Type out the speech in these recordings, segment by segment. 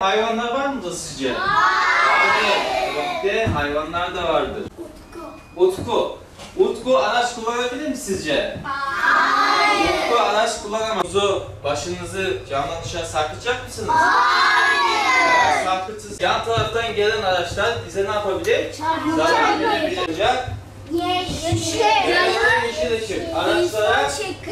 Hayvanlar var mıdır sizce? Hayır. De hayvanlar da vardır. Utku. Utku araç kullanabilir mi sizce? Hayır. Utku araç kullanamaz. Başınızı camdan dışarı sarkıtacak mısınız? Hayır. Sarkıtsız. Yan taraftan gelen araçlar bize ne yapabilir? Zarar verebilir. Yeşil ışık. Araçlara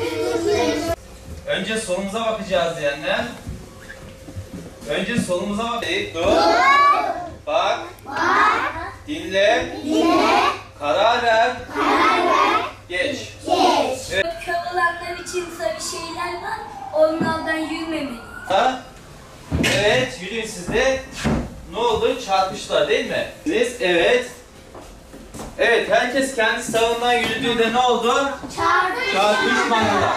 önce solumuza bakacağız diyenler. Önce solumuza bak. Dur. Bak. Dinle. Karar ver. Geç. Evet. Kör olanlar için sarı şeyler var. Onlardan yürümemeliyiz. Evet, yürüyün siz de. Ne oldu? Çarpıştılar değil mi? Evet. Evet, herkes kendi sağından yürüdüğünde ne oldu? Çarpışmadılar.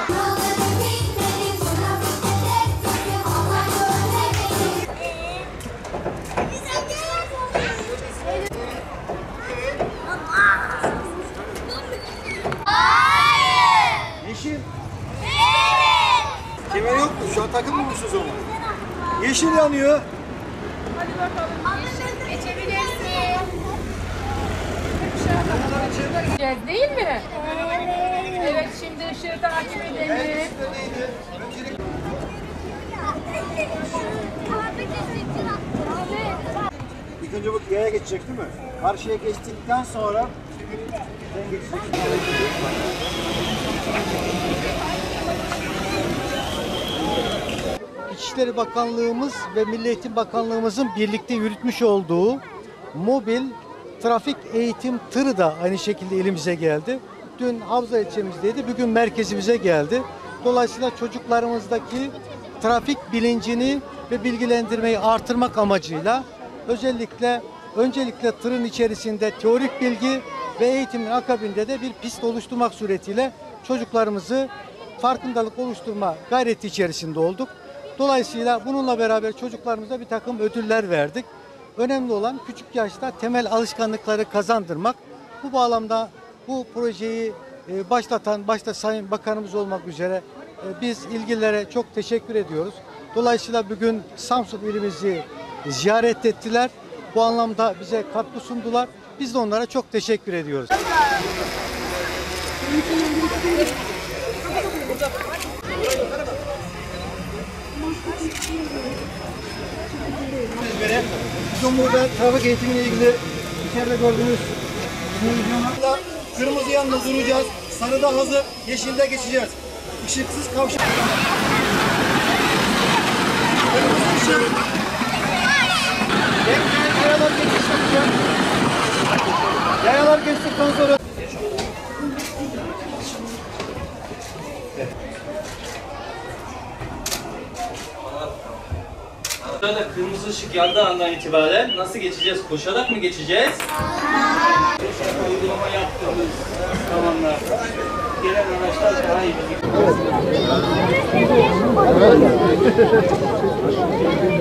Yeşil. Evet. Kemer yok mu? Şu an takılmamışız ona. Yeşil yanıyor. Hadi bakalım. Geçebilirsin. Gideceğiz değil mi? Evet, şimdi ışığı takip edelim. İlk önce bu yaya geçecek değil mi? Karşıya geçtikten sonra sen geçeceksin. İçişleri Bakanlığımız ve Milli Eğitim Bakanlığımızın birlikte yürütmüş olduğu mobil trafik eğitim tırı da aynı şekilde elimize geldi. Dün Havza ilçemizdeydi, bugün merkezimize geldi. Dolayısıyla çocuklarımızdaki trafik bilincini ve bilgilendirmeyi artırmak amacıyla öncelikle tırın içerisinde teorik bilgi ve eğitimin akabinde de bir pist oluşturmak suretiyle çocuklarımızı farkındalık oluşturma gayreti içerisinde olduk. Dolayısıyla bununla beraber çocuklarımıza bir takım ödüller verdik. Önemli olan küçük yaşta temel alışkanlıkları kazandırmak. Bu bağlamda bu projeyi başta Sayın Bakanımız olmak üzere biz ilgililere çok teşekkür ediyoruz. Dolayısıyla bugün Samsun ilimizi ziyaret ettiler. Bu anlamda bize katkı sundular. Biz de onlara çok teşekkür ediyoruz. Bizim burada trafik eğitimiyle ilgili içeride gördüğünüz televizyonlarla kırmızı yanında duracağız. Sarıda hazır, yeşilde geçeceğiz. Işıksız kavşak. Kırmızı ışık. Yayalar geçtikten yayalar geçtikten sonra Burada kırmızı ışık yandığı andan itibaren nasıl geçeceğiz? Koşarak mı geçeceğiz? Uygulama yaptığımız zamanlar gelen araçlar daha iyi.